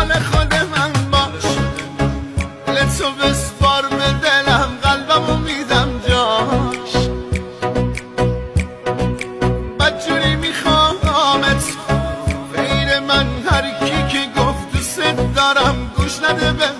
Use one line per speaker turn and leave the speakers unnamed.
مال خود من باش، لتو بسپار به دلم، قلبمو میدم جاش. بدجوری میخوامت غیر من، هر کی که گفت دوست دارم گوش نده به